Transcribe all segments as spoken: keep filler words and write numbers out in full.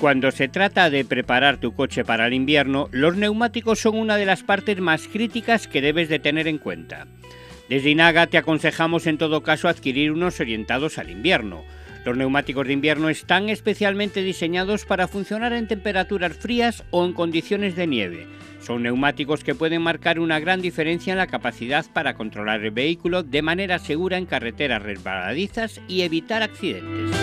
Cuando se trata de preparar tu coche para el invierno, los neumáticos son una de las partes más críticas que debes de tener en cuenta. Desde Inaga te aconsejamos en todo caso adquirir unos orientados al invierno. Los neumáticos de invierno están especialmente diseñados para funcionar en temperaturas frías o en condiciones de nieve. Son neumáticos que pueden marcar una gran diferencia en la capacidad para controlar el vehículo de manera segura en carreteras resbaladizas y evitar accidentes.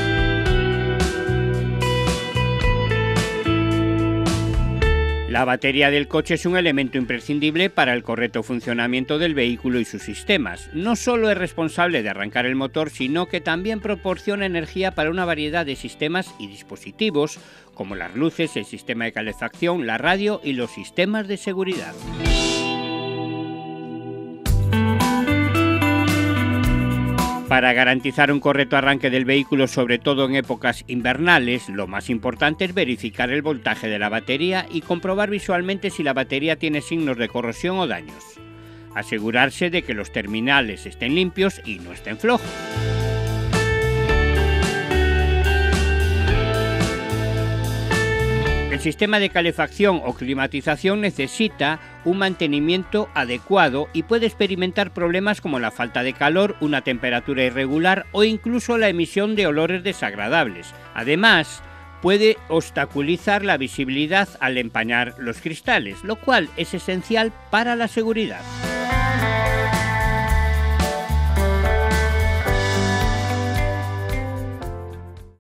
La batería del coche es un elemento imprescindible para el correcto funcionamiento del vehículo y sus sistemas. No solo es responsable de arrancar el motor, sino que también proporciona energía para una variedad de sistemas y dispositivos, como las luces, el sistema de calefacción, la radio y los sistemas de seguridad. Para garantizar un correcto arranque del vehículo, sobre todo en épocas invernales, lo más importante es verificar el voltaje de la batería y comprobar visualmente si la batería tiene signos de corrosión o daños. Asegurarse de que los terminales estén limpios y no estén flojos. El sistema de calefacción o climatización necesita un mantenimiento adecuado y puede experimentar problemas como la falta de calor, una temperatura irregular o incluso la emisión de olores desagradables. Además, puede obstaculizar la visibilidad al empañar los cristales, lo cual es esencial para la seguridad.